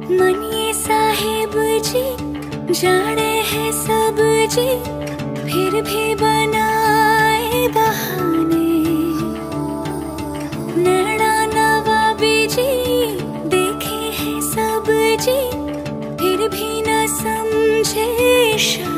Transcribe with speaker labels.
Speaker 1: मनिए साहिब जी जाने हैं सब जी, फिर भी बनाए बहाने। नैना नवाबी जी देखे हैं सब जी, फिर भी न समझे इशारे।